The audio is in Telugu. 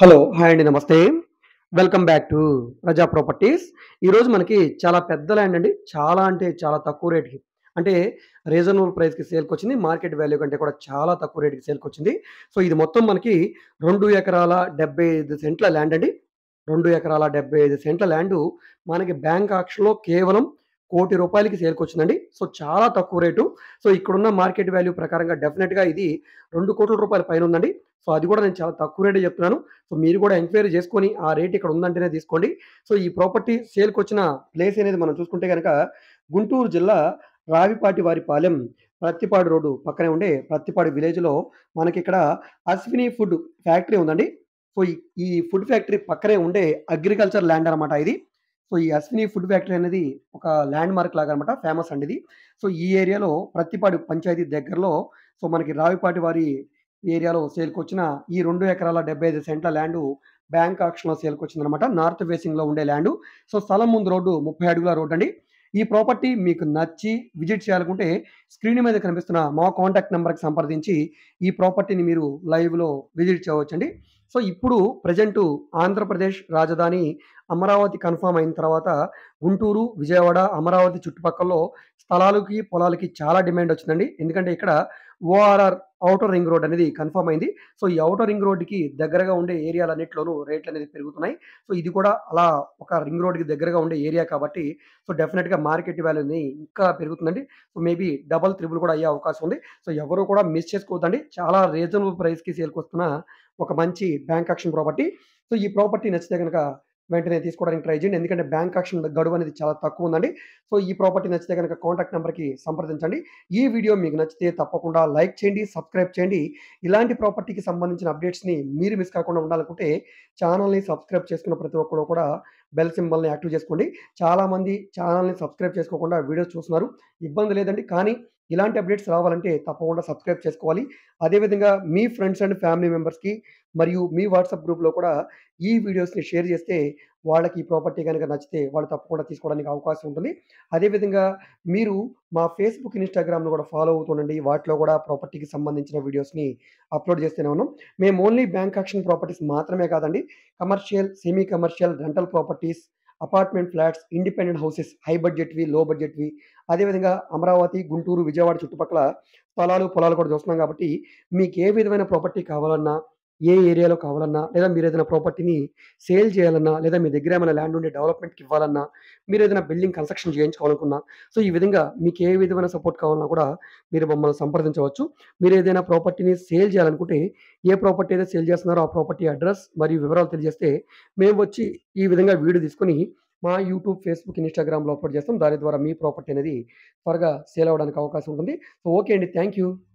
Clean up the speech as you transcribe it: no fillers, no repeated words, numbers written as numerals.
హలో! హాయ్ అండి. నమస్తే. Welcome back to Praja properties. ఈరోజు మనకి చాలా పెద్ద ల్యాండ్ అండి. చాలా అంటే చాలా తక్కువ రేట్‌కి అంటే రీజనబుల్ ప్రైస్‌కి సేల్‌కొచ్చింది. మార్కెట్ వాల్యూ కంటే కూడా చాలా తక్కువ రేట్‌కి సేల్‌కొచ్చింది. సో, ఇది మొత్తం మనకి 2 ఎకరాల 75 సెంట్ల ల్యాండ్ అండి. 2 ఎకరాల 75 సెంట్ల ల్యాండు మనకి బ్యాంక్ ఆక్షన్‌లో కేవలం రూ. 1,00,00,000కి సేల్‌కొచ్చిందండి. సో, చాలా తక్కువ రేటు. సో, ఇక్కడున్న మార్కెట్ వాల్యూ ప్రకారంగా డెఫినిట్‌గా ఇది రూ. 2,00,00,000 పైన ఉందండి. సో, అది కూడా నేను చాలా తక్కువ రేటే చెప్తున్నాను. సో, మీరు కూడా ఎంక్వైరీ చేసుకొని ఆ రేట్ ఇక్కడ ఉందంటేనే తీసుకోండి. సో, ఈ ప్రాపర్టీ సేల్‌కొచ్చిన ప్లేస్ అనేది మనం చూసుకుంటే గనక గుంటూరు జిల్లా రావిపాటివారిపాలెం ప్రత్తిపాడు రోడ్డు పక్కనే ఉండే ప్రత్తిపాడు విలేజ్‌లో మనకిక్కడ అశ్విని ఫుడ్ ఫ్యాక్టరీ ఉందండి. సో, ఈ ఫుడ్ ఫ్యాక్టరీ పక్కనే ఉండే అగ్రికల్చర్ ల్యాండ్ అనమాట ఇది. సో, ఈ అశ్విని ఫుడ్ ఫ్యాక్టరీ అనేది ఒక ల్యాండ్ మార్క్ లాగా అనమాట. ఫేమస్ అండి ఇది. సో, ఈ ఏరియాలో ప్రత్తిపాడు పంచాయతీ దగ్గరలో సో, మనకి రావిపాటి వారి ఏరియాలో సేల్‌కొచ్చిన ఈ 2 ఎకరాల 75 సెంట్ల ల్యాండు బ్యాంక్ ఆక్షన్‌లో సేల్‌కొచ్చిందనమాట. నార్త్ ఫేసింగ్‌లో ఉండే ల్యాండు. సో, స్థలం ముందు రోడ్డు 30 అడుగుల రోడ్డండి. ఈ ప్రాపర్టీ మీకు నచ్చి విజిట్ చేయాలనుకుంటే స్క్రీన్ మీద కనిపిస్తున్న మా కాంటాక్ట్ నంబర్‌కి సంప్రదించి ఈ ప్రాపర్టీని మీరు లైవ్‌లో విజిట్ చేయవచ్చండి. సో, ఇప్పుడు ప్రెజెంటు ఆంధ్రప్రదేశ్ రాజధాని అమరావతి కన్ఫర్మ్ అయిన తర్వాత గుంటూరు, విజయవాడ, అమరావతి చుట్టుపక్కల్లో స్థలాలకి, పొలాలకి చాలా డిమాండ్ వచ్చిందండి. ఎందుకంటే ఇక్కడ ఓఆర్ఆర్ ఔటర్ రింగ్ రోడ్ అనేది కన్ఫర్మ్ అయింది. సో, ఈ ఔటర్ రింగ్ రోడ్‌కి దగ్గరగా ఉండే ఏరియాలన్నిటిలోనూ రేట్లనేది పెరుగుతున్నాయి. సో, ఇది కూడా అలా ఒక రింగ్ రోడ్‌కి దగ్గరగా ఉండే ఏరియా కాబట్టి సో, డెఫినిట్‌గా మార్కెట్ వాల్యూ అనేది ఇంకా పెరుగుతుందండి. సో, మేబీ డబుల్, త్రిబుల్ కూడా అయ్యే అవకాశం ఉంది. సో, ఎవరు కూడా మిస్ చేసుకోవద్దండి. చాలా రీజనబుల్ ప్రైస్‌కి సేల్‌కొస్తున్న ఒక మంచి బ్యాంక్ ఆక్షన్ ప్రాపర్టీ. సో, ఈ ప్రాపర్టీ నచ్చితే గనక వెంటనే తీసుకోవడానికి ట్రై చేయండి. ఎందుకంటే బ్యాంక్ ఆక్షన్ గడువు అనేది చాలా తక్కువ ఉందండి. సో, ఈ ప్రాపర్టీ నచ్చితే గనక కాంటాక్ట్ నంబర్‌కి సంప్రదించండి. ఈ వీడియో మీకు నచ్చితే తప్పకుండా లైక్ చేయండి, సబ్స్క్రైబ్ చేయండి. ఇలాంటి ప్రాపర్టీకి సంబంధించిన అప్డేట్స్‌ని మీరు మిస్ కాకుండా ఉండాలనుకుంటే ఛానెల్‌ని సబ్స్క్రైబ్ చేసుకున్న ప్రతి ఒక్కరు కూడా బెల్ సింబల్‌ని యాక్టివ్ చేసుకోండి. చాలామంది ఛానెల్‌ని సబ్స్క్రైబ్ చేసుకోకుండా వీడియోస్ చూస్తున్నారు. ఇబ్బంది లేదండి. కానీ ఇలాంటి అప్డేట్స్ రావాలంటే తప్పకుండా సబ్స్క్రైబ్ చేసుకోవాలి. అదే విధంగా మీ ఫ్రెండ్స్ అండ్ ఫ్యామిలీ మెంబర్స్‌కి మరియు మీ వాట్సాప్ గ్రూప్‌లో కూడా ఈ వీడియోస్‌ని షేర్ చేస్తే వాళ్ళకి ఈ ప్రాపర్టీ గనక నచ్చితే వాళ్ళు తప్పకుండా తీసుకోవడానికి అవకాశం ఉంటుంది. అదే విధంగా మీరు మా ఫేస్‌బుక్, ఇన్‌స్టాగ్రామ్‌ను కూడా ఫాలో అవుతుండండి. వాటిలో కూడా ప్రాపర్టీకి సంబంధించిన వీడియోస్‌ని అప్‌లోడ్ చేస్తూనే ఉన్నాం. మేము ఓన్లీ బ్యాంక్ ఆక్షన్ ప్రాపర్టీస్ మాత్రమే కాదండి. Commercial, semi commercial, rental properties, apartment flats, independent houses, high బడ్జెట్‌వి, లో బడ్జెట్‌వి, అదే విధంగా అమరావతి, గుంటూరు, విజయవాడ చుట్టుపక్కల స్థలాలు, పొలాలు కూడా చూస్తున్నాం కాబట్టి మీకు ఏ విధమైన ప్రాపర్టీ కావాలన్నా, ఏ ఏరియాలో కావాలన్నా, లేదా మీరేదైనా ప్రాపర్టీని సేల్ చేయాలన్నా, లేదా మీ దగ్గర ఏమైనా ల్యాండ్ ఉండి డెవలప్‌మెంట్‌కి ఇవ్వాలన్నా, మీరేదైనా బిల్డింగ్ కన్‌స్ట్రక్షన్ చేయించుకోవాలనుకున్నా, సో, ఈ విధంగా మీకు ఏ విధమైన సపోర్ట్ కావాలన్నా కూడా మీరు మమ్మల్ని సంప్రదించవచ్చు. మీరేదైనా ప్రాపర్టీని సేల్ చేయాలనుకుంటే, ఏ ప్రాపర్టీ అయితే సేల్ చేస్తున్నారో ఆ ప్రాపర్టీ అడ్రెస్ మరియు వివరాలు తెలియజేస్తే, మేము వచ్చి ఈ విధంగా వీడియో తీసుకొని మా యూట్యూబ్, ఫేస్‌బుక్, ఇన్‌స్టాగ్రామ్‌లో అప్‌లోడ్ చేస్తాం. దాని ద్వారా మీ ప్రాపర్టీ అనేది త్వరగా సేల్ అవ్వడానికి అవకాశం ఉంటుంది. సో, ఓకే అండి. Thank you.